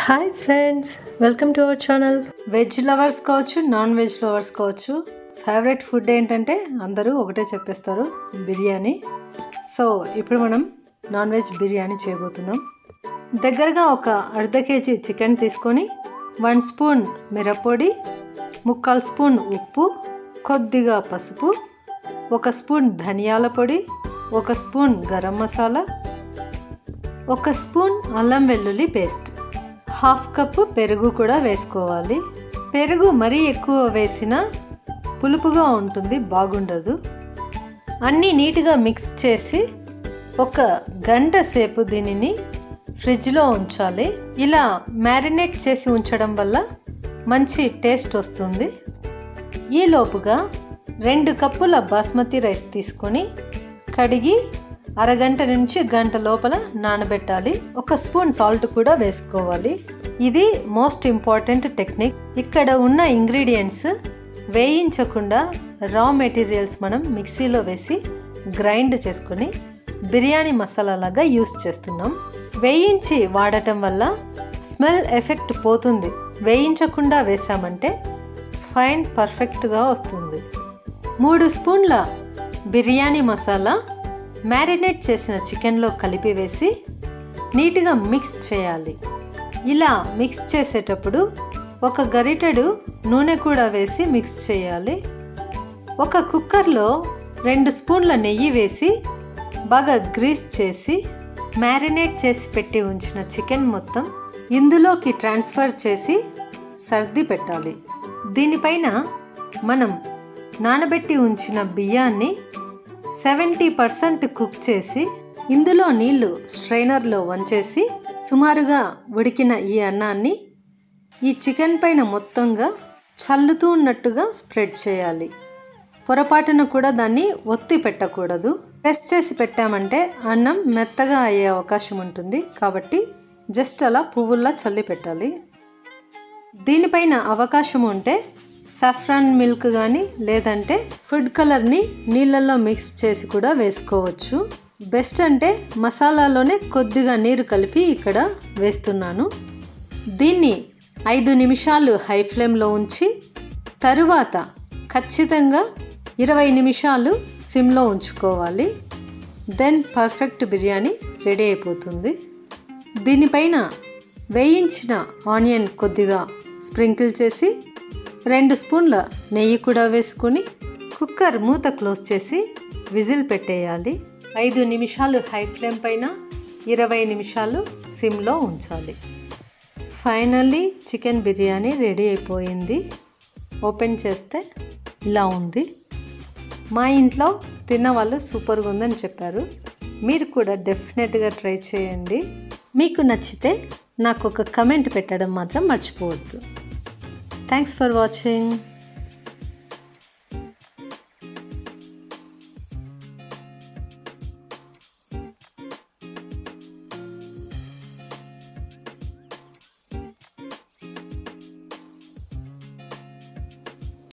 Hi friends, welcome to our channel. Veg lovers కావచ్చు, non veg lovers కావచ్చు, favourite food ఏంటంటే అందరూ ఒకటే చెప్పేస్తారు, బిర్యానీ. సో ఇప్పుడు మనం నాన్ వెజ్ బిర్యానీ చేయబోతున్నాం. దగ్గరగా ఒక అర్ధ కేజీ చికెన్ తీసుకొని 1 స్పూన్ మిరప్పొడి, 3/4 స్పూన్ ఉప్పు, కొద్దిగా పసుపు, 1 స్పూన్ ధనియాల పొడి, 1 స్పూన్ గరం మసాలా, 1 స్పూన్ అల్లం వెల్లుల్లి పేస్ట్, 1/2 కప్పు పెరుగు కూడా వేసుకోవాలి. పెరుగు మరీ ఎక్కువ వేసినా పులుపుగా ఉంటుంది, బాగుండదు. అన్నీ నీట్గా మిక్స్ చేసి 1 గంట సేపు దీనిని ఫ్రిడ్జ్లో ఉంచాలి. ఇలా మ్యారినేట్ చేసి ఉంచడం వల్ల మంచి టేస్ట్ వస్తుంది. ఈలోపుగా 2 కప్పుల బాస్మతి రైస్ తీసుకొని కడిగి అరగంట నుంచి గంట లోపల నానబెట్టాలి. 1 స్పూన్ సాల్ట్ కూడా వేసుకోవాలి. ఇది మోస్ట్ ఇంపార్టెంట్ టెక్నిక్. ఇక్కడ ఉన్న ఇంగ్రీడియంట్స్ వేయించకుండా రా మెటీరియల్స్ మనం మిక్సీలో వేసి గ్రైండ్ చేసుకొని బిర్యానీ మసాలా లాగా యూస్ చేస్తున్నాం. వేయించి వాడటం వల్ల స్మెల్ ఎఫెక్ట్ పోతుంది. వేయించకుండా వేసామంటే ఫైన్ పర్ఫెక్ట్గా వస్తుంది. 3 స్పూన్ల బిర్యానీ మసాలా మ్యారినేట్ చేసిన చికెన్లో కలిపి వేసి నీట్గా మిక్స్ చేయాలి. ఇలా మిక్స్ చేసేటప్పుడు 1 గరిటెడు నూనె కూడా వేసి మిక్స్ చేయాలి. 1 కుక్కర్లో 2 స్పూన్ల నెయ్యి వేసి బాగా గ్రీస్ చేసి మ్యారినేట్ చేసి పెట్టి ఉంచిన చికెన్ మొత్తం ఇందులోకి ట్రాన్స్ఫర్ చేసి సర్ది పెట్టాలి. దీనిపైన మనం నానబెట్టి ఉంచిన బియ్యాన్ని 70% కుక్ చేసి ఇందులో నీళ్లు స్ట్రైనర్లో వంచేసి సుమారుగా ఉడికిన ఈ అన్నాన్ని ఈ చికెన్ పైన మొత్తంగా చల్లుతూ ఉన్నట్టుగా స్ప్రెడ్ చేయాలి. పొరపాటున కూడా దాన్ని ఒత్తి పెట్టకూడదు. ప్రెస్ చేసి పెట్టామంటే అన్నం మెత్తగా అయ్యే అవకాశం ఉంటుంది. కాబట్టి జస్ట్ అలా పువ్వుల్లా చల్లి పెట్టాలి. దీనిపైన అవకాశం ఉంటే సాఫ్రాన్ మిల్క్ కానీ లేదంటే ఫుడ్ కలర్ని నీళ్ళల్లో మిక్స్ చేసి కూడా వేసుకోవచ్చు. బెస్ట్ అంటే మసాలాలోనే కొద్దిగా నీరు కలిపి ఇక్కడ వేస్తున్నాను. దీన్ని 5 నిమిషాలు హై ఫ్లేమ్లో ఉంచి తరువాత ఖచ్చితంగా 20 నిమిషాలు సిమ్లో ఉంచుకోవాలి. దెన్ పర్ఫెక్ట్ బిర్యానీ రెడీ అయిపోతుంది. దీనిపైన వేయించిన ఆనియన్ కొద్దిగా స్ప్రింకిల్ చేసి 2 స్పూన్ల నెయ్యి కూడా వేసుకొని కుక్కర్ మూత క్లోజ్ చేసి విజిల్ పెట్టేయాలి. 5 నిమిషాలు హై ఫ్లేమ్ పైన, 20 నిమిషాలు సిమ్లో ఉంచాలి. ఫైనల్లీ చికెన్ బిర్యానీ రెడీ అయిపోయింది. ఓపెన్ చేస్తే ఇలా ఉంది. మా ఇంట్లో తిన్నవాళ్ళు సూపర్గా ఉందని చెప్పారు. మీరు కూడా డెఫినెట్గా ట్రై చేయండి. మీకు నచ్చితే నాకు ఒక కమెంట్ పెట్టడం మాత్రం మర్చిపోవద్దు. Thanks for watching.